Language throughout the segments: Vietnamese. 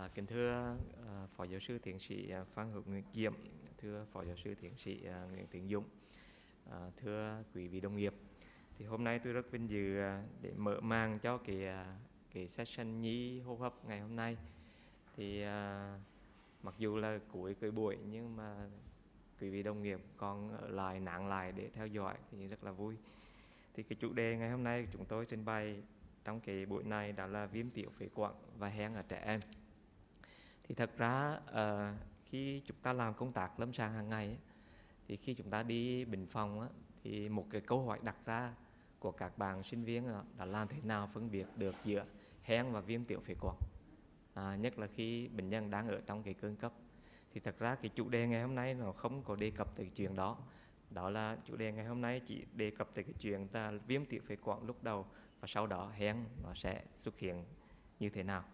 Kính thưa Phó Giáo sư Tiến sĩ Phan Hữu Diệm, thưa Phó Giáo sư Tiến sĩ Nguyễn Tiến Dũng, thưa quý vị đồng nghiệp, thì hôm nay tôi rất vinh dự để mở màn cho cái session nhi hô hấp ngày hôm nay. Thì mặc dù là cuối cái buổi nhưng mà quý vị đồng nghiệp còn ở lại nán lại để theo dõi thì rất là vui. Thì cái chủ đề ngày hôm nay chúng tôi trình bày trong cái buổi này đó là viêm tiểu phế quản và hen ở trẻ em. Thì thật ra khi chúng ta làm công tác lâm sàng hàng ngày ấy, thì khi chúng ta đi bệnh phòng ấy, thì một cái câu hỏi đặt ra của các bạn sinh viên là làm thế nào phân biệt được giữa hen và viêm tiểu phế quản, nhất là khi bệnh nhân đang ở trong cái cơn cấp. Thì thật ra cái chủ đề ngày hôm nay nó không có đề cập tới cái chuyện đó. Đó là chủ đề ngày hôm nay chỉ đề cập tới cái chuyện là viêm tiểu phế quản lúc đầu và sau đó hen nó sẽ xuất hiện như thế nào.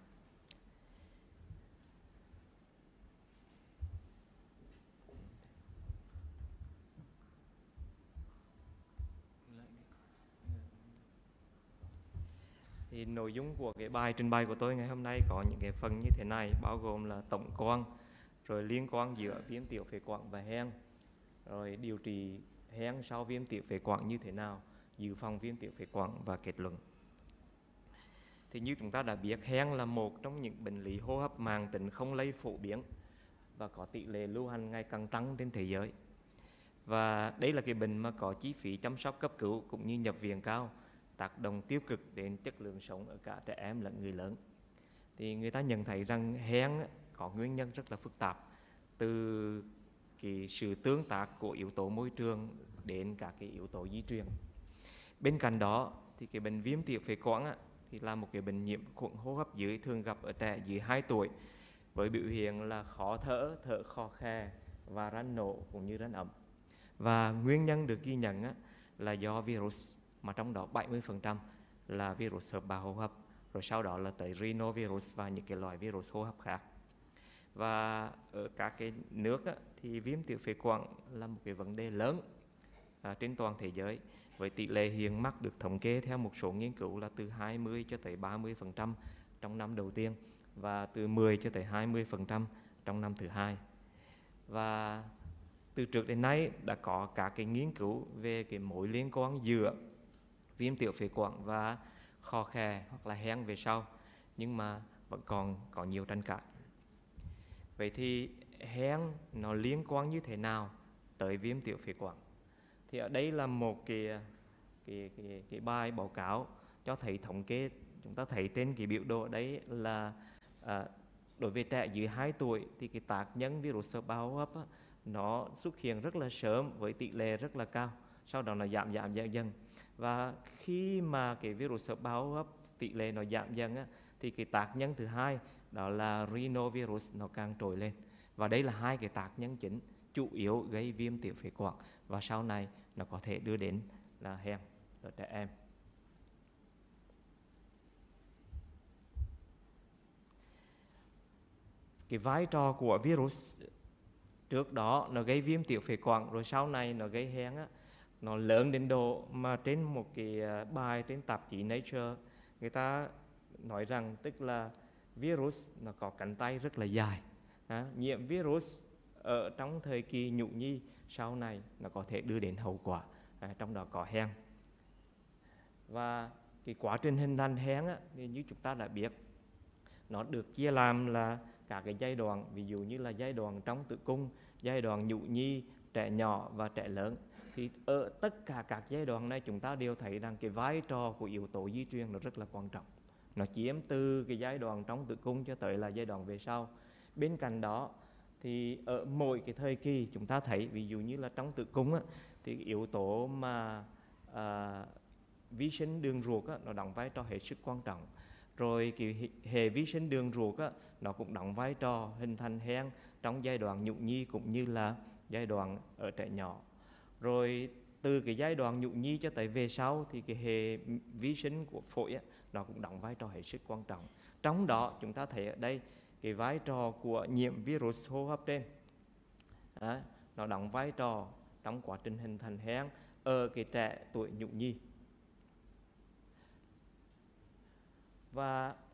Thì nội dung của cái bài trình bày của tôi ngày hôm nay có những cái phần như thế này, bao gồm là tổng quan, rồi liên quan giữa viêm tiểu phế quản và hen, rồi điều trị hen sau viêm tiểu phế quản như thế nào, dự phòng viêm tiểu phế quản và kết luận. Thì như chúng ta đã biết, hen là một trong những bệnh lý hô hấp mãn tính không lây phổ biến và có tỷ lệ lưu hành ngày càng tăng trên thế giới. Và đây là cái bệnh mà có chi phí chăm sóc cấp cứu cũng như nhập viện cao, tác động tiêu cực đến chất lượng sống ở cả trẻ em lẫn người lớn. Thì người ta nhận thấy rằng hen có nguyên nhân rất là phức tạp, từ cái sự tương tác của yếu tố môi trường đến các cái yếu tố di truyền. Bên cạnh đó thì cái bệnh viêm tiểu phế quản thì là một cái bệnh nhiễm khuẩn hô hấp dưới, thường gặp ở trẻ dưới 2 tuổi với biểu hiện là khó thở, thở khò khè và răng nổ cũng như răng ẩm. Và nguyên nhân được ghi nhận là do virus, mà trong đó 70% là virus hợp bào hô hấp, rồi sau đó là tới rhinovirus và những cái loại virus hô hấp khác. Và ở các cái nước thì viêm tiểu phế quản là một cái vấn đề lớn trên toàn thế giới, với tỷ lệ hiện mắc được thống kê theo một số nghiên cứu là từ 20 cho tới 30% trong năm đầu tiên và từ 10 cho tới 20% trong năm thứ hai. Và từ trước đến nay đã có các cái nghiên cứu về cái mối liên quan giữa viêm tiểu phế quản và khò khè hoặc là hen về sau, nhưng mà vẫn còn có nhiều tranh cãi. Vậy thì hen nó liên quan như thế nào tới viêm tiểu phế quản? Thì ở đây là một cái bài báo cáo cho thấy thống kê. Chúng ta thấy trên cái biểu đồ đấy là đối với trẻ dưới 2 tuổi thì cái tác nhân virus hợp bào hô hấp nó xuất hiện rất là sớm với tỷ lệ rất là cao, sau đó nó giảm dần. Và khi mà cái virus hợp bào hô hấp tỷ lệ nó giảm dần thì cái tác nhân thứ hai đó là rhinovirus nó càng trồi lên. Và đây là hai cái tác nhân chính chủ yếu gây viêm tiểu phế quản và sau này nó có thể đưa đến là hen ở trẻ em. Cái vai trò của virus trước đó nó gây viêm tiểu phế quản rồi sau này nó gây hen nó lớn đến độ mà trên một cái bài trên tạp chí Nature người ta nói rằng tức là virus nó có cánh tay rất là dài. Nhiễm virus ở trong thời kỳ nhũ nhi sau này nó có thể đưa đến hậu quả, trong đó có hen. Và cái quá trình hình thành hen thì như chúng ta đã biết, nó được chia làm là các cái giai đoạn, ví dụ như là giai đoạn trong tử cung, giai đoạn nhũ nhi, trẻ nhỏ và trẻ lớn. Thì ở tất cả các giai đoạn này chúng ta đều thấy rằng cái vai trò của yếu tố di truyền nó rất là quan trọng. Nó chiếm từ cái giai đoạn trong tử cung cho tới là giai đoạn về sau. Bên cạnh đó thì ở mỗi cái thời kỳ chúng ta thấy, ví dụ như là trong tử cung thì yếu tố mà vi sinh đường ruột nó đóng vai trò hết sức quan trọng. Rồi cái hệ vi sinh đường ruột nó cũng đóng vai trò hình thành hen trong giai đoạn nhũ nhi cũng như là giai đoạn ở trẻ nhỏ. Rồi từ cái giai đoạn nhũ nhi cho tới về sau thì cái hệ vi sinh của phổi nó cũng đóng vai trò hết sức quan trọng. Trong đó chúng ta thấy ở đây cái vai trò của nhiễm virus hô hấp trên nó đóng vai trò trong quá trình hình thành hen ở cái trẻ tuổi nhũ nhi. Và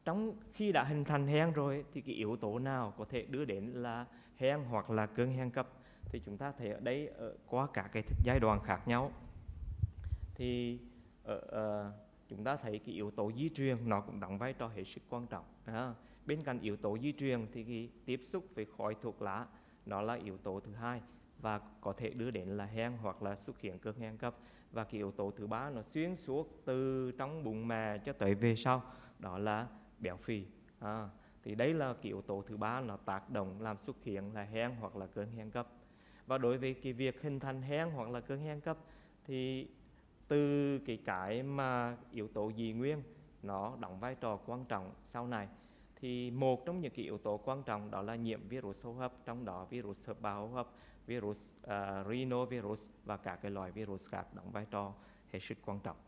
trong khi đã hình thành hen rồi thì cái yếu tố nào có thể đưa đến là hen hoặc là cơn hen cấp, thì chúng ta thấy ở đây qua cả cái giai đoạn khác nhau thì chúng ta thấy cái yếu tố di truyền nó cũng đóng vai trò hết sức quan trọng. Bên cạnh yếu tố di truyền thì cái tiếp xúc với khói thuốc lá nó là yếu tố thứ hai và có thể đưa đến là hen hoặc là xuất hiện cơn hen cấp. Và cái yếu tố thứ ba nó xuyên suốt từ trong bụng mẹ cho tới về sau, đó là béo phì. Thì đây là cái yếu tố thứ ba nó tác động làm xuất hiện là hen hoặc là cơn hen cấp. Và đối với cái việc hình thành hen hoặc là cơn hen cấp thì từ cái mà yếu tố dị nguyên nó đóng vai trò quan trọng sau này, thì một trong những cái yếu tố quan trọng đó là nhiễm virus hô hấp, trong đó virus hợp bào hô hấp, virus rhinovirus và các cái loại virus khác đóng vai trò hết sức quan trọng.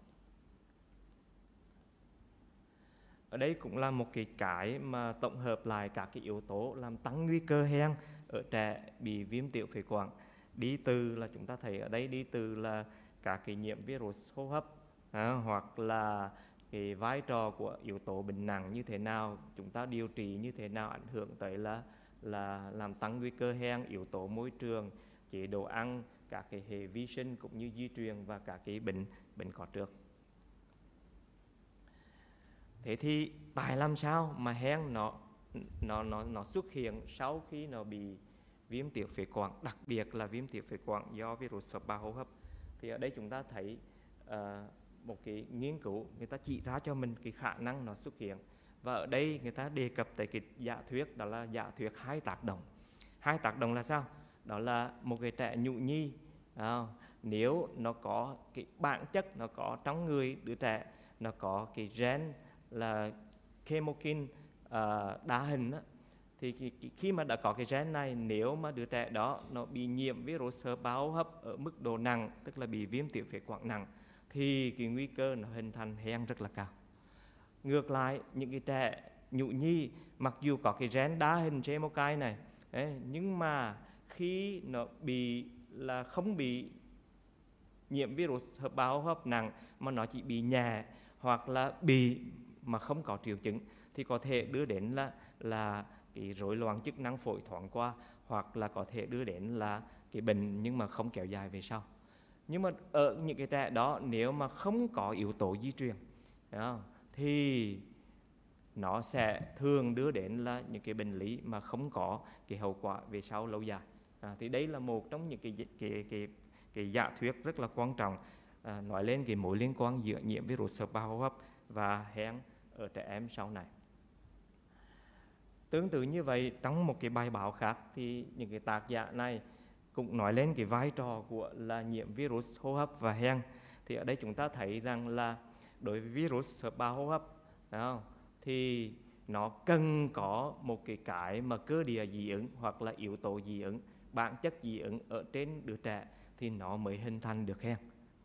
Ở đây cũng là một cái mà tổng hợp lại các cái yếu tố làm tăng nguy cơ hen ở trẻ bị viêm tiểu phế quản. Đi từ là chúng ta thấy ở đây đi từ là các cái nhiễm virus hô hấp, hoặc là cái vai trò của yếu tố bệnh nặng như thế nào, chúng ta điều trị như thế nào ảnh hưởng tới là làm tăng nguy cơ hen, yếu tố môi trường, chế độ ăn, các cái hệ vi sinh cũng như di truyền và các cái bệnh có trước. Thế thì tại làm sao mà hen nó xuất hiện sau khi nó bị viêm tiểu phế quản, đặc biệt là viêm tiểu phế quản do virus hợp bào hô hấp? Thì ở đây chúng ta thấy một cái nghiên cứu người ta chỉ ra cho mình cái khả năng nó xuất hiện. Và ở đây người ta đề cập tới cái giả thuyết, đó là giả thuyết hai tác động. Hai tác động là sao? Đó là một cái trẻ nhũ nhi, nếu nó có cái bản chất, nó có trong người đứa trẻ, nó có cái gen là chemokine đa hình á, thì khi mà đã có cái gen này, nếu mà đứa trẻ đó nó bị nhiễm virus hợp bào hô hấp ở mức độ nặng, tức là bị viêm tiểu phế quản nặng, thì cái nguy cơ nó hình thành hen rất là cao. Ngược lại, những cái trẻ nhũ nhi mặc dù có cái gen đa hình chemokine này nhưng mà khi nó bị là không bị nhiễm virus hợp bào hô hấp nặng mà nó chỉ bị nhẹ hoặc là bị mà không có triệu chứng, thì có thể đưa đến là cái rối loạn chức năng phổi thoáng qua, hoặc là có thể đưa đến là cái bệnh nhưng mà không kéo dài về sau. Nhưng mà ở những cái trẻ đó nếu mà không có yếu tố di truyền thì nó sẽ thường đưa đến là những cái bệnh lý mà không có cái hậu quả về sau lâu dài. Thì đây là một trong những cái giả thuyết rất là quan trọng nói lên cái mối liên quan giữa nhiễm virus hợp bào hô hấp và hen ở trẻ em sau này. Tương tự như vậy, trong một cái bài báo khác thì những cái tác giả này cũng nói lên cái vai trò của là nhiễm virus hô hấp và hen. Thì ở đây chúng ta thấy rằng là đối với virus hợp bào hô hấp thì nó cần có một cái mà cơ địa dị ứng hoặc là yếu tố dị ứng, bản chất dị ứng ở trên đứa trẻ thì nó mới hình thành được hen.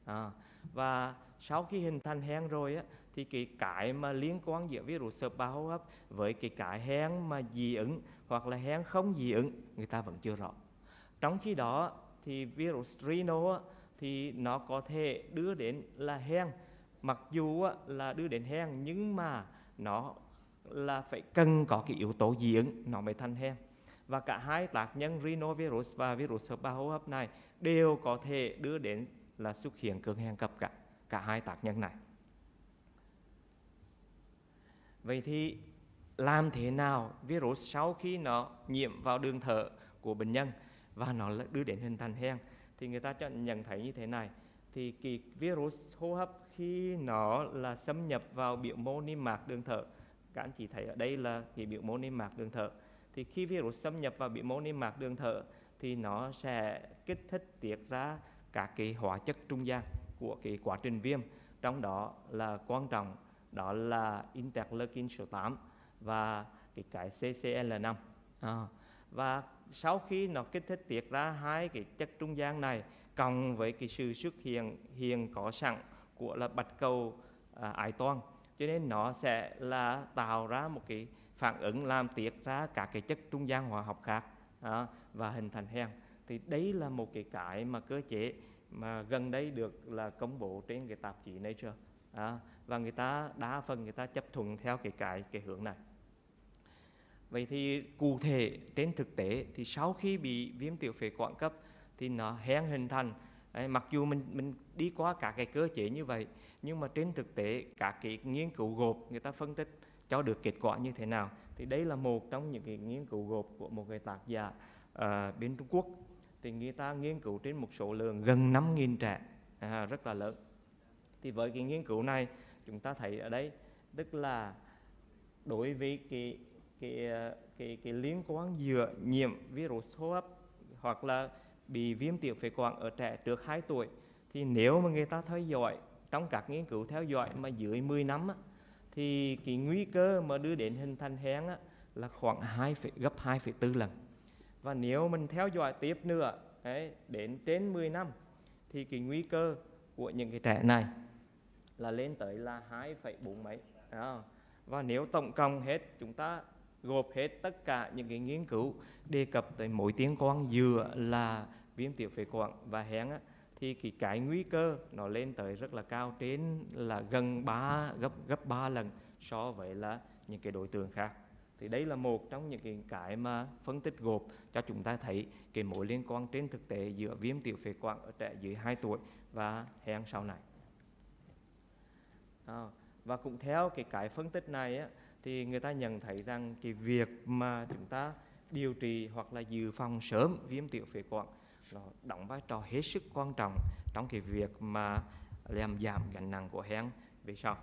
Và sau khi hình thành hen rồi thì cái mà liên quan giữa virus hợp bào hô hấp với cái hen mà dị ứng hoặc là hen không dị ứng người ta vẫn chưa rõ. Trong khi đó thì virus rhino thì nó có thể đưa đến là hen, mặc dù là đưa đến hen nhưng mà nó là phải cần có cái yếu tố dị ứng nó mới thành hen. Và cả hai tác nhân rhinovirus và virus hợp bào hô hấp này đều có thể đưa đến là xuất hiện cơn hen cấp cả hai tác nhân này. Vậy thì làm thế nào virus sau khi nó nhiễm vào đường thở của bệnh nhân và nó đưa đến hình thành hen? Thì người ta nhận thấy như thế này, thì cái virus hô hấp khi nó là xâm nhập vào biểu mô niêm mạc đường thở, các anh chị thấy ở đây là cái biểu mô niêm mạc đường thở, thì khi virus xâm nhập vào biểu mô niêm mạc đường thở thì nó sẽ kích thích tiết ra các cái hóa chất trung gian của cái quá trình viêm, trong đó là quan trọng đó là interleukin số 8 và cái CCL5. Và sau khi nó kích thích tiết ra hai cái chất trung gian này cộng với cái sự xuất hiện có sẵn của là bạch cầu ái toan, cho nên nó sẽ là tạo ra một cái phản ứng làm tiết ra các cái chất trung gian hóa học khác và hình thành hen. Thì đấy là một cái mà cơ chế mà gần đây được là công bố trên cái tạp chí Nature. Và đa phần người ta chấp thuận theo cái hướng này. Vậy thì cụ thể trên thực tế thì sau khi bị viêm tiểu phế quản cấp thì nó hen hình thành. Mặc dù mình đi qua các cái cơ chế như vậy, nhưng mà trên thực tế các cái nghiên cứu gộp người ta phân tích cho được kết quả như thế nào. Thì đây là một trong những cái nghiên cứu gộp của một cái tác giả bên Trung Quốc. Thì người ta nghiên cứu trên một số lượng gần 5.000 trẻ, rất là lớn. Thì với cái nghiên cứu này chúng ta thấy ở đây, tức là đối với cái liên quan giữa nhiễm virus hô hấp hoặc là bị viêm tiểu phế quản ở trẻ trước 2 tuổi, thì nếu mà người ta theo dõi trong các nghiên cứu theo dõi mà dưới 10 năm á, thì cái nguy cơ mà đưa đến hình thành hen á, là khoảng gấp 2,4 lần. Và nếu mình theo dõi tiếp nữa đến trên 10 năm thì cái nguy cơ của những cái trẻ này là lên tới là 2,4 mấy. Và nếu tổng cộng hết, chúng ta gộp hết tất cả những cái nghiên cứu đề cập tới mối liên quan giữa là viêm tiểu phế quản và hen á, thì cái nguy cơ nó lên tới rất là cao, đến là gần gấp 3 lần so với là những cái đối tượng khác. Thì đây là một trong những cái mà phân tích gộp cho chúng ta thấy cái mối liên quan trên thực tế giữa viêm tiểu phế quản ở trẻ dưới 2 tuổi và hen sau này. Và cũng theo cái phân tích này á, thì người ta nhận thấy rằng cái việc mà chúng ta điều trị hoặc là dự phòng sớm viêm tiểu phế quản nó đóng vai trò hết sức quan trọng trong cái việc mà làm giảm gánh nặng của hen về sau.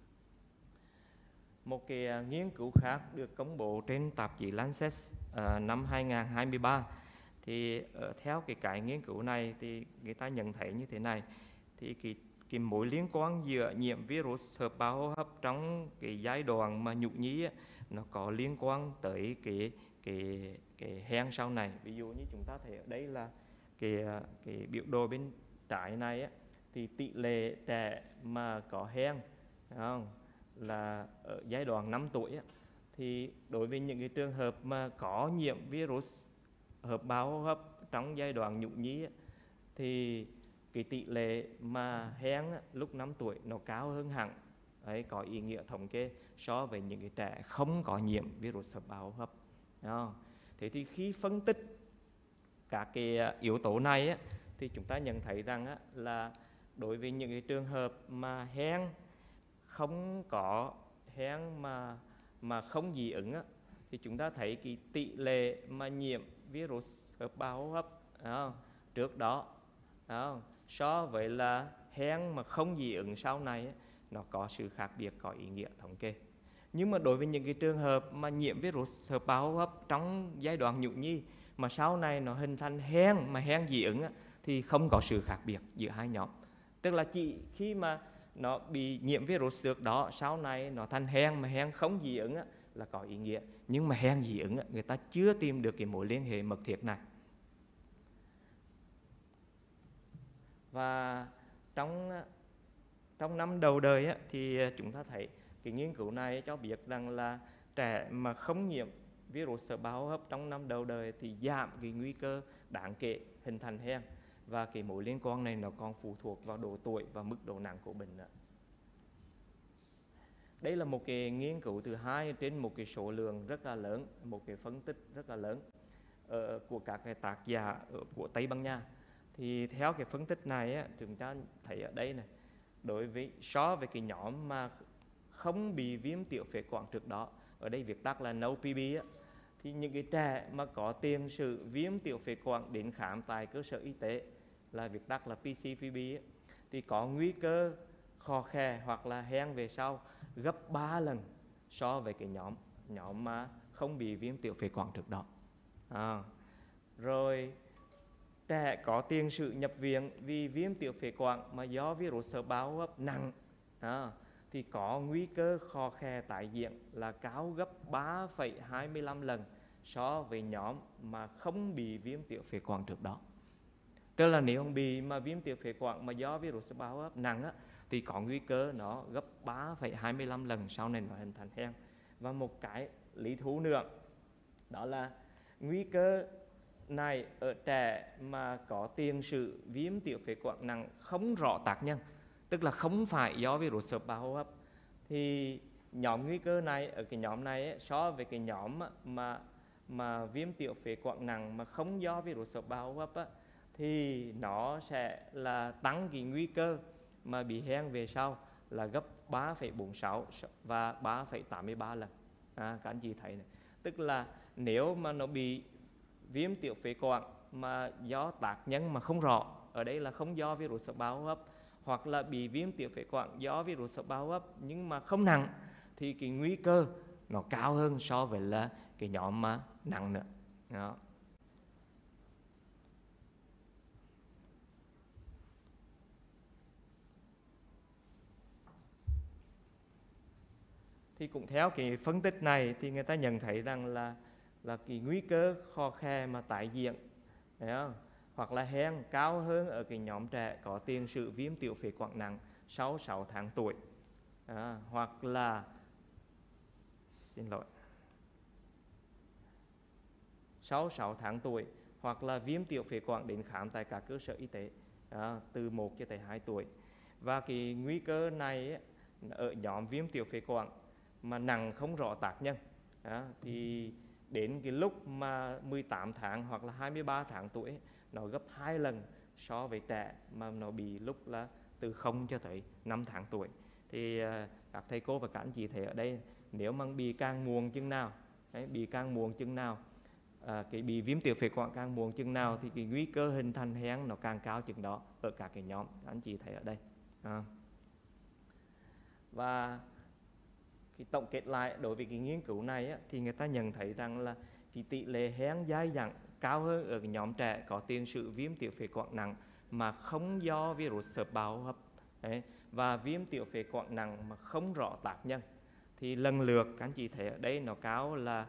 Một cái nghiên cứu khác được công bố trên tạp chí Lancet năm 2023, thì theo cái nghiên cứu này thì người ta nhận thấy như thế này, thì cái mối liên quan giữa nhiễm virus hợp bào hô hấp trong cái giai đoạn mà nhục nhí á, nó có liên quan tới cái hen sau này. Ví dụ như chúng ta thấy ở đây là cái biểu đồ bên trái này á, thì tỷ lệ trẻ mà có hen là ở giai đoạn 5 tuổi á, thì đối với những cái trường hợp mà có nhiễm virus hợp bào hô hấp trong giai đoạn nhục nhí á, thì cái tỷ lệ mà hen lúc 5 tuổi nó cao hơn hẳn, có ý nghĩa thống kê so với những cái trẻ không có nhiễm virus hợp bào hô hấp. Thế thì khi phân tích các cái yếu tố này á, thì chúng ta nhận thấy rằng á, là đối với những cái trường hợp mà hen không có hen mà không dị ứng á, thì chúng ta thấy cái tỷ lệ mà nhiễm virus hợp bào hô hấp trước đó so với là hen mà không dị ứng sau này á, nó có sự khác biệt có ý nghĩa thống kê. Nhưng mà đối với những cái trường hợp mà nhiễm virus hợp bào hô hấp trong giai đoạn nhũ nhi mà sau này nó hình thành hen mà hen dị ứng á, thì không có sự khác biệt giữa hai nhóm. Tức là chỉ khi mà nó bị nhiễm virus trước đó, sau này nó thành hen mà hen không dị ứng á, là có ý nghĩa. Nhưng mà hen dị ứng á, người ta chưa tìm được cái mối liên hệ mật thiết này. Và trong năm đầu đời á, thì chúng ta thấy cái nghiên cứu này cho biết rằng là trẻ mà không nhiễm virus hợp bào hô hấp trong năm đầu đời thì giảm cái nguy cơ đáng kể hình thành hen. Và cái mối liên quan này nó còn phụ thuộc vào độ tuổi và mức độ nặng của bệnh nữa. Đây là một cái nghiên cứu thứ hai trên một cái số lượng rất là lớn, một cái phân tích rất là lớn của các cái tác giả của Tây Ban Nha. Thì theo cái phân tích này á, chúng ta thấy ở đây này, đối với so với cái nhóm mà không bị viêm tiểu phế quản trước đó, ở đây viết tắt là no PB á, thì những cái trẻ mà có tiền sử viêm tiểu phế quản đến khám tại cơ sở y tế là viết tắt là PCVB á, thì có nguy cơ khò khè hoặc là hen về sau gấp 3 lần so với cái nhóm mà không bị viêm tiểu phế quản trước đó. Rồi trẻ có tiền sử nhập viện vì viêm tiểu phế quản mà do virus hợp bào hô hấp nặng thì có nguy cơ khò khè tái diễn là cao gấp 3,25 lần so với nhóm mà không bị viêm tiểu phế quản trước đó. Tức là nếu không bị mà viêm tiểu phế quản mà do virus hợp bào hô hấp nặng á, thì có nguy cơ nó gấp 3,25 lần sau này nó hình thành hen. Và một cái lý thú nữa đó là nguy cơ này ở trẻ mà có tiền sử viêm tiểu phế quản nặng không rõ tác nhân tức là không phải do virus hợp bào hô hấp. Thì nhóm nguy cơ này, ở cái nhóm này ấy, so với cái nhóm mà viêm tiểu phế quản nặng mà không do virus hợp bào hô hấp á, thì nó sẽ là tăng cái nguy cơ mà bị hen về sau là gấp 3,46 và 3,83 lần. Các anh chị thấy này, tức là nếu mà nó bị viêm tiểu phế quản mà do tác nhân mà không rõ, ở đây là không do virus hợp bào hô hấp, hoặc là bị viêm tiểu phế quản do virus hợp bào hô hấp nhưng mà không nặng, thì cái nguy cơ nó cao hơn so với là cái nhóm mà nặng nữa. Đó. Thì cũng theo cái phân tích này thì người ta nhận thấy rằng là cái nguy cơ khò khè mà tái diễn, thấy không? Hoặc là hen cao hơn ở cái nhóm trẻ có tiền sử viêm tiểu phế quản nặng sau 6 tháng tuổi, hoặc là sau 6 tháng tuổi, hoặc là viêm tiểu phế quản đến khám tại các cơ sở y tế từ 1 cho tới 2 tuổi. Và cái nguy cơ này ở nhóm viêm tiểu phế quản mà nặng không rõ tác nhân thì đến cái lúc mà 18 tháng hoặc là 23 tháng tuổi nó gấp 2 lần so với trẻ mà nó bị lúc là từ 0 cho tới 5 tháng tuổi. Thì các thầy cô và các anh chị thấy ở đây, nếu mà bị càng muộn chừng nào, bị càng muộn chừng nào, cái bị viêm tiểu phế quản càng muộn chừng nào thì cái nguy cơ hình thành hen nó càng cao chừng đó ở các cái nhóm các anh chị thấy ở đây. Và cái tổng kết lại đối với cái nghiên cứu này á, thì người ta nhận thấy rằng là cái tỷ lệ hen dai dẳng cao hơn ở cái nhóm trẻ có tiền sử viêm tiểu phế quản nặng mà không do virus hợp bào hô hấp và viêm tiểu phế quản nặng mà không rõ tác nhân. Thì lần lượt các anh chị thấy ở đây nó cao là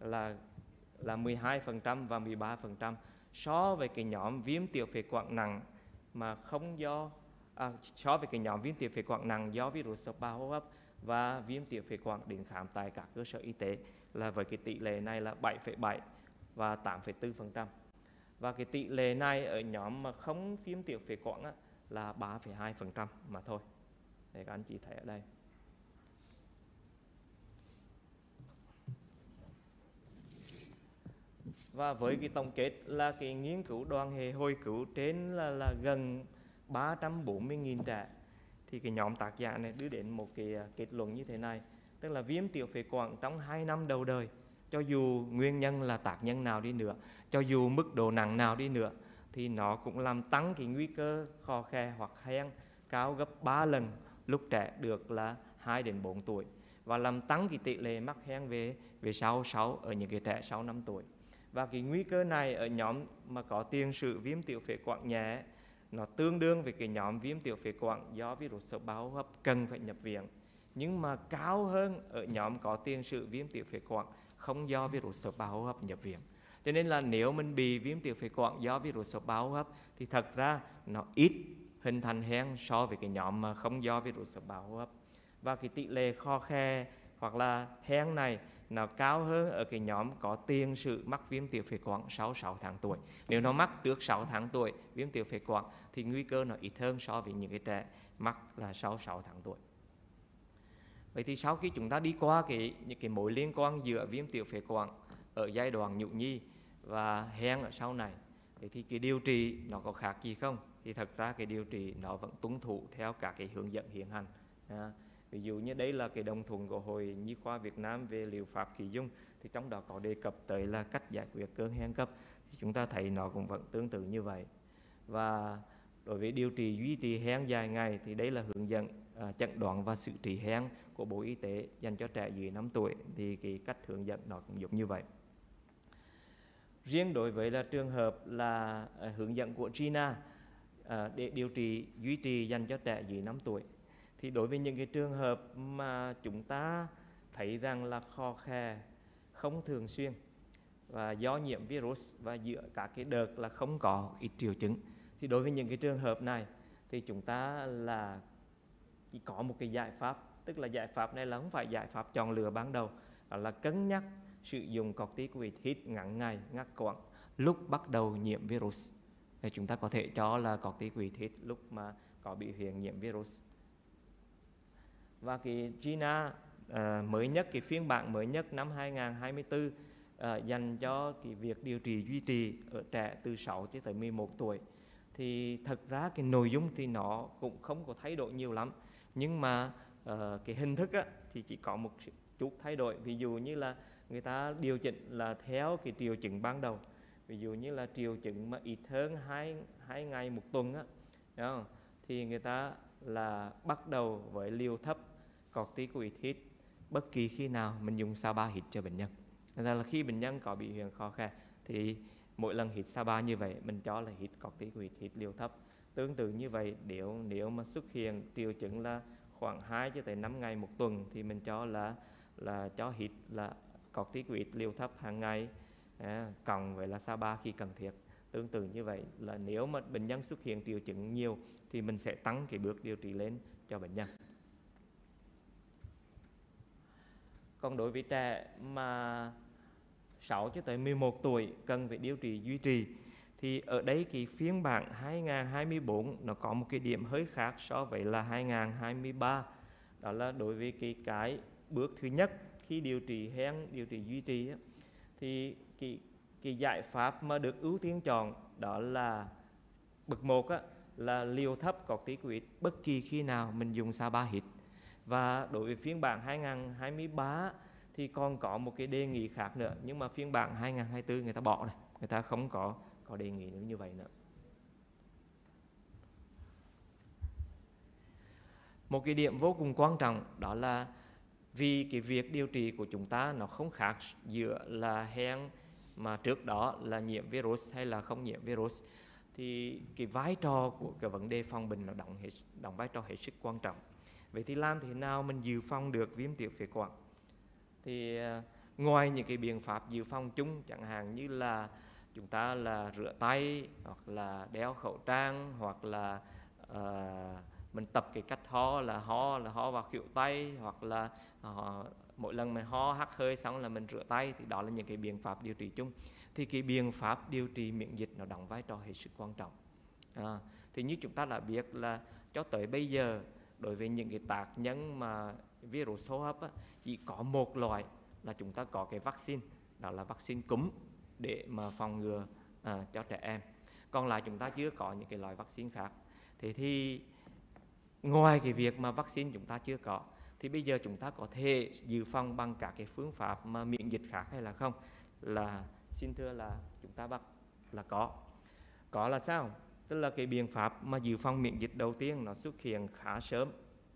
12% và 13% so với cái nhóm viêm tiểu phế quản nặng mà không do so với cái nhóm viêm tiểu phế quản nặng do virus hợp bào hô hấp và viêm tiểu phế quản đến khám tại các cơ sở y tế, là với cái tỷ lệ này là 7,7 và 8,4%. Và cái tỷ lệ này ở nhóm mà không viêm tiểu phế quản là 3,2% mà thôi. Để các anh chị thấy ở đây. Và với cái tổng kết là cái nghiên cứu đoàn hệ hồi cứu trên là gần 340.000 trẻ, thì cái nhóm tác giả này đưa đến một cái kết luận như thế này, tức là viêm tiểu phế quản trong 2 năm đầu đời, cho dù nguyên nhân là tác nhân nào đi nữa, cho dù mức độ nặng nào đi nữa, thì nó cũng làm tăng cái nguy cơ khò khè hoặc hen cao gấp 3 lần lúc trẻ được là 2 đến 4 tuổi, và làm tăng cái tỷ lệ mắc hen về sau ở những cái trẻ sau 5 tuổi. Và cái nguy cơ này ở nhóm mà có tiền sử viêm tiểu phế quản nhẹ, nó tương đương với cái nhóm viêm tiểu phế quản do virus hợp bào hô hấp cần phải nhập viện, nhưng mà cao hơn ở nhóm có tiền sử viêm tiểu phế quản không do virus hợp bào hô hấp nhập viện. Cho nên là nếu mình bị viêm tiểu phế quản do virus hợp bào hô hấp thì thật ra nó ít hình thành hen so với cái nhóm mà không do virus hợp bào hô hấp. Và cái tỷ lệ khò khè hoặc là hen này nó cao hơn ở cái nhóm có tiền sử mắc viêm tiểu phế quản sau 6 tháng tuổi. Nếu nó mắc trước 6 tháng tuổi viêm tiểu phế quản thì nguy cơ nó ít hơn so với những cái trẻ mắc là sau 6 tháng tuổi. Vậy thì sau khi chúng ta đi qua những cái mối liên quan giữa viêm tiểu phế quản ở giai đoạn nhũ nhi và hen ở sau này, thì cái điều trị nó có khác gì không? Thì thật ra cái điều trị nó vẫn tuân thủ theo các cái hướng dẫn hiện hành. Ví dụ như đây là cái đồng thuận của Hội Nhi khoa Việt Nam về liệu pháp khí dung, thì trong đó có đề cập tới là cách giải quyết cơn hen cấp, thì chúng ta thấy nó cũng vẫn tương tự như vậy. Và đối với điều trị duy trì hen dài ngày thì đây là hướng dẫn chẩn đoán và xử trí hen của Bộ Y tế dành cho trẻ dưới 5 tuổi, thì cái cách hướng dẫn nó cũng giống như vậy. Riêng đối với là trường hợp là hướng dẫn của Gina để điều trị duy trì dành cho trẻ dưới 5 tuổi, thì đối với những cái trường hợp mà chúng ta thấy rằng là khò khè không thường xuyên và do nhiễm virus và giữa các cái đợt là không có ít triệu chứng, thì đối với những cái trường hợp này thì chúng ta là chỉ có một cái giải pháp, tức là giải pháp này là không phải giải pháp chọn lựa ban đầu, đó là cân nhắc sử dụng corticoid hít ngắn ngày ngắt quãng lúc bắt đầu nhiễm virus. Thì chúng ta có thể cho là corticoid hít lúc mà có biểu hiện nhiễm virus. Và cái GINA mới nhất, cái phiên bản mới nhất năm 2024 dành cho cái việc điều trị duy trì ở trẻ từ 6 cho tới 11 tuổi. Thì thật ra cái nội dung thì nó cũng không có thay đổi nhiều lắm, nhưng mà cái hình thức á, thì chỉ có một chút thay đổi. Ví dụ như là người ta điều chỉnh là theo cái triệu chứng ban đầu. Ví dụ như là triệu chứng mà ít hơn 2 ngày một tuần á, đúng không? Thì người ta là bắt đầu với liều thấp corticoid hít bất kỳ khi nào mình dùng SABA hít cho bệnh nhân. Nên là khi bệnh nhân có biểu hiện khó khè thì mỗi lần hít SABA như vậy mình cho là hít corticoid hít liều thấp. Tương tự như vậy, nếu mà xuất hiện triệu chứng là khoảng 2 cho tới 5 ngày một tuần thì mình cho là cho hít là corticoid liều thấp hàng ngày, cộng với là SABA khi cần thiết. Tương tự như vậy là nếu mà bệnh nhân xuất hiện triệu chứng nhiều thì mình sẽ tăng cái bước điều trị lên cho bệnh nhân. Còn đối với trẻ mà 6 cho tới 11 tuổi cần phải điều trị duy trì thì ở đây cái phiên bản 2024 nó có một cái điểm hơi khác so với là 2023. Đó là đối với cái bước thứ nhất khi điều trị hen, điều trị duy trì á, thì cái giải pháp mà được ưu tiên chọn đó là bậc 1 á, là liều thấp corticoid bất kỳ khi nào mình dùng SABA hít. Và đối với phiên bản 2023 thì còn có một cái đề nghị khác nữa, nhưng mà phiên bản 2024 người ta bỏ này, người ta không có đề nghị như vậy nữa. Một cái điểm vô cùng quan trọng đó là vì cái việc điều trị của chúng ta nó không khác giữa là hen mà trước đó là nhiễm virus hay là không nhiễm virus, thì cái vai trò của cái vấn đề phòng bệnh nó đóng vai trò hết sức quan trọng. Vậy thì làm thế nào mình dự phòng được viêm tiểu phế quản? Thì ngoài những cái biện pháp dự phòng chung, chẳng hạn như là chúng ta là rửa tay, hoặc là đeo khẩu trang, hoặc là mình tập cái cách ho vào khuỷu tay, hoặc là mỗi lần mình ho hắt hơi xong là mình rửa tay, thì đó là những cái biện pháp điều trị chung. Thì cái biện pháp điều trị miễn dịch nó đóng vai trò hết sức quan trọng. Thì như chúng ta đã biết là cho tới bây giờ đối với những cái tác nhân mà virus hô hấp á, chỉ có một loại là chúng ta có cái vaccine, đó là vaccine cúm để mà phòng ngừa cho trẻ em. Còn lại chúng ta chưa có những cái loại vaccine khác. Thế thì ngoài cái việc mà vaccine chúng ta chưa có, thì bây giờ chúng ta có thể dự phòng bằng các cái phương pháp mà miễn dịch khác hay là không? Là xin thưa là chúng ta bắt là có là sao? Tức là cái biện pháp mà dự phòng miễn dịch đầu tiên nó xuất hiện khá sớm,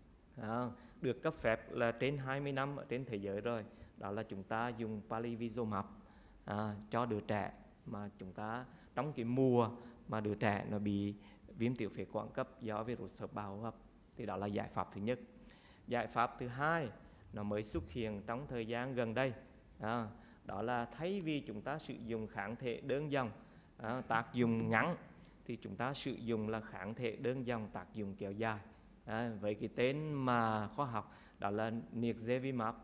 được cấp phép là trên 20 năm ở trên thế giới rồi. Đó là chúng ta dùng palivizumab cho đứa trẻ mà chúng ta trong cái mùa mà đứa trẻ nó bị viêm tiểu phế quản cấp do virus hợp bào hô hấp. Thì đó là giải pháp thứ nhất. Giải pháp thứ hai nó mới xuất hiện trong thời gian gần đây, đó là thay vì chúng ta sử dụng kháng thể đơn dòng tác dụng ngắn thì chúng ta sử dụng là kháng thể đơn dòng tác dụng kéo dài, với cái tên mà khoa học đó là Nirgizumab,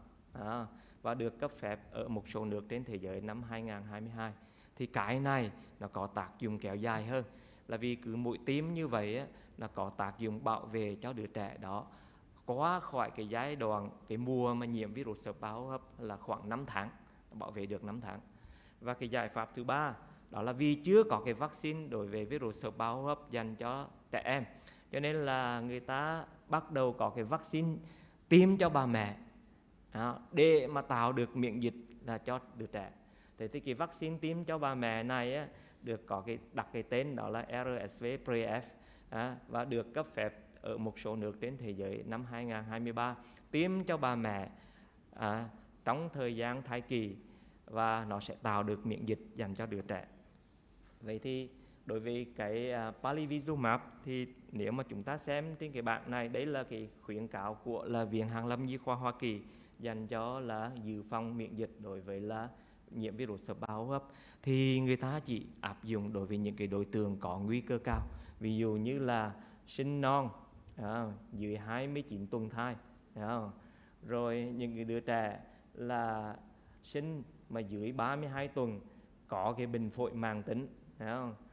và được cấp phép ở một số nước trên thế giới năm 2022. Thì cái này nó có tác dụng kéo dài hơn, là vì cứ mũi tiêm như vậy á, nó có tác dụng bảo vệ cho đứa trẻ đó qua khỏi cái giai đoạn, cái mùa mà nhiễm virus hợp bào hô hấp là khoảng 5 tháng, bảo vệ được 5 tháng. Và cái giải pháp thứ ba đó là vì chưa có cái vaccine đối với virus hợp bào hô hấp dành cho trẻ em, cho nên là người ta bắt đầu có cái vaccine tiêm cho bà mẹ để mà tạo được miễn dịch là cho đứa trẻ. Thế thì cái vaccine tiêm cho bà mẹ này á, được có đặt cái tên đó là RSV-Preef, và được cấp phép ở một số nước trên thế giới năm 2023, tiêm cho bà mẹ trong thời gian thai kỳ, và nó sẽ tạo được miễn dịch dành cho đứa trẻ. Vậy thì đối với cái palivizumab thì nếu mà chúng ta xem trên cái bảng này, đấy là cái khuyến cáo của là Viện Hàn Lâm Nhi khoa Hoa Kỳ dành cho là dự phòng miễn dịch đối với là nhiễm virus hợp bào hô hấp, thì người ta chỉ áp dụng đối với những cái đối tượng có nguy cơ cao, ví dụ như là sinh non dưới 29 tuần thai, rồi những cái đứa trẻ là sinh mà dưới 32 tuần có cái bệnh phổi mãn tính,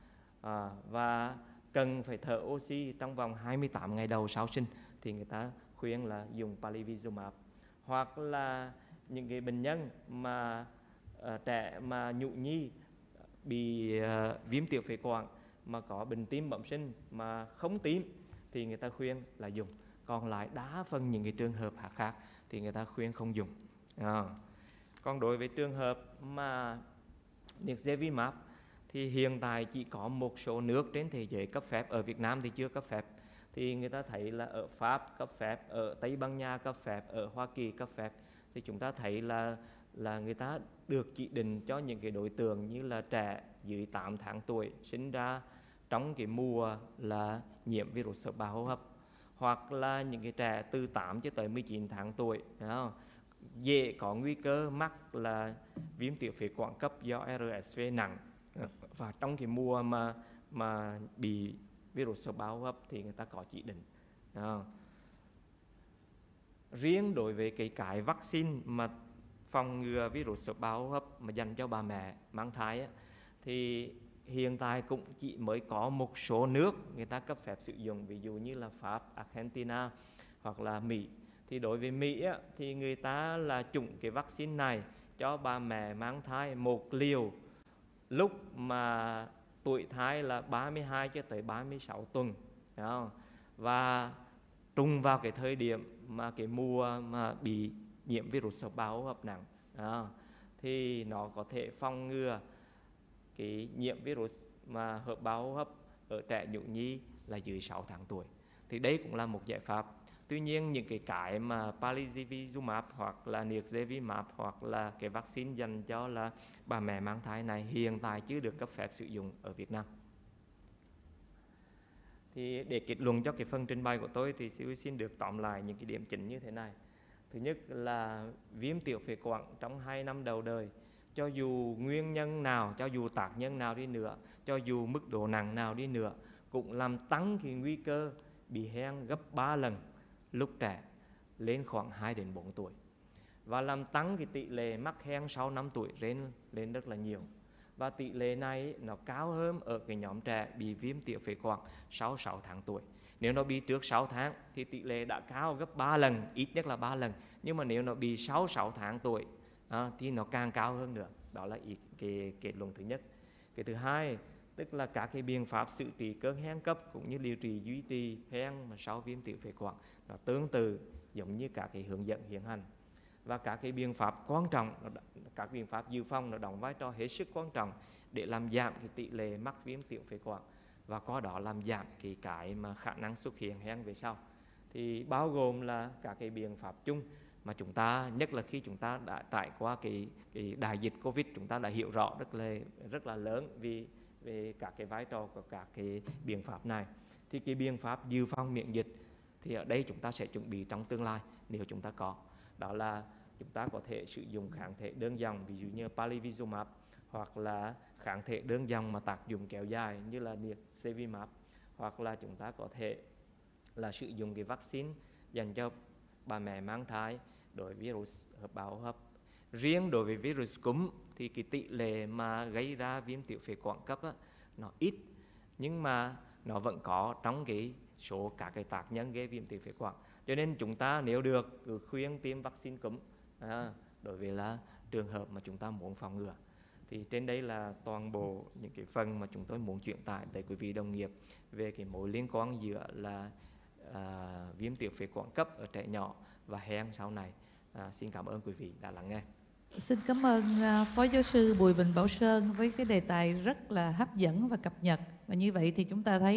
và cần phải thở oxy trong vòng 28 ngày đầu sau sinh, thì người ta khuyên là dùng palivizumab. Hoặc là những cái bệnh nhân mà trẻ mà nhũ nhi bị viêm tiểu phế quản mà có bệnh tim bẩm sinh mà không tím thì người ta khuyên là dùng. Còn lại đa phần những cái trường hợp khác thì người ta khuyên không dùng. Còn đối với trường hợp mà nirsevimab thì hiện tại chỉ có một số nước trên thế giới cấp phép, ở Việt Nam thì chưa cấp phép. Thì người ta thấy là ở Pháp cấp phép, ở Tây Ban Nha cấp phép, ở Hoa Kỳ cấp phép. Thì chúng ta thấy là người ta được chỉ định cho những cái đối tượng như là trẻ dưới 8 tháng tuổi sinh ra trong cái mùa là nhiễm virus hợp bào hô hấp, hoặc là những cái trẻ từ 8 cho tới 19 tháng tuổi dễ có nguy cơ mắc là viêm tiểu phế quản cấp do RSV nặng, và trong cái mùa mà bị virus hợp bào hô hấp thì người ta có chỉ định. Riêng đối với cái vaccine mà phòng ngừa virus hợp bào hô hấp mà dành cho bà mẹ mang thai thì hiện tại cũng chỉ mới có một số nước người ta cấp phép sử dụng, ví dụ như là Pháp, Argentina hoặc là Mỹ. Thì đối với Mỹ thì người ta là chủng cái vaccine này cho bà mẹ mang thai một liều lúc mà tuổi thai là 32 cho tới 36 tuần. Và trùng vào cái thời điểm mà cái mùa mà bị nhiễm virus hợp bào hô hấp nặng thì nó có thể phòng ngừa cái nhiễm virus mà hợp bào hô hấp ở trẻ nhũ nhi là dưới 6 tháng tuổi. Thì đây cũng là một giải pháp. Tuy nhiên những cái mà palivizumab hoặc là nirsevimab hoặc là cái vaccine dành cho là bà mẹ mang thai này hiện tại chưa được cấp phép sử dụng ở Việt Nam. Thì để kết luận cho cái phần trình bày của tôi thì xin được tóm lại những cái điểm chính như thế này. Thứ nhất là viêm tiểu phế quản trong 2 năm đầu đời, cho dù nguyên nhân nào, cho dù tác nhân nào đi nữa, cho dù mức độ nặng nào đi nữa, cũng làm tăng cái nguy cơ bị hen gấp 3 lần lúc trẻ lên khoảng 2 đến 4 tuổi, và làm tăng cái tỷ lệ mắc hen sau 5 tuổi lên rất là nhiều. Và tỷ lệ này nó cao hơn ở cái nhóm trẻ bị viêm tiểu phế quản sau 6 tháng tuổi. Nếu nó bị trước 6 tháng thì tỷ lệ đã cao gấp 3 lần, ít nhất là 3 lần. Nhưng mà nếu nó bị sau 6 tháng tuổi thì nó càng cao hơn nữa. Đó là cái kết luận thứ nhất. Cái thứ hai, tức là các cái biện pháp xử trí cơn hen cấp cũng như điều trị duy trì hen mà sau viêm tiểu phế quản nó tương tự giống như các cái hướng dẫn hiện hành. Và các cái biện pháp quan trọng, các biện pháp dự phòng nó đóng vai trò hết sức quan trọng để làm giảm cái tỷ lệ mắc viêm tiểu phế quản và qua đó làm giảm cái mà khả năng xuất hiện hen về sau. Thì bao gồm là các cái biện pháp chung mà chúng ta, nhất là khi chúng ta đã trải qua cái đại dịch Covid, chúng ta đã hiểu rõ rất là lớn về các cái vai trò của các cái biện pháp này. Thì cái biện pháp dự phòng miễn dịch thì ở đây chúng ta sẽ chuẩn bị trong tương lai nếu chúng ta có. Đó là chúng ta có thể sử dụng kháng thể đơn dòng, ví dụ như palivizumab, hoặc là kháng thể đơn dòng mà tác dụng kéo dài như là nirsevimab, hoặc là chúng ta có thể là sử dụng cái vaccine dành cho bà mẹ mang thai đối với virus hợp bào hô hấp. Riêng đối với virus cúm thì cái tỷ lệ mà gây ra viêm tiểu phế quản cấp nó ít, nhưng mà nó vẫn có trong cái số các cái tác nhân gây viêm tiểu phế quản. Cho nên chúng ta nếu được cứ khuyên tiêm vaccine cúm đối với là trường hợp mà chúng ta muốn phòng ngừa. Thì trên đây là toàn bộ những cái phần mà chúng tôi muốn truyền tải tới quý vị đồng nghiệp về cái mối liên quan giữa là viêm tiểu phế quản cấp ở trẻ nhỏ và hen sau này. Xin cảm ơn quý vị đã lắng nghe. Xin cảm ơn Phó Giáo sư Bùi Bình Bảo Sơn với cái đề tài rất là hấp dẫn và cập nhật. Và như vậy thì chúng ta thấy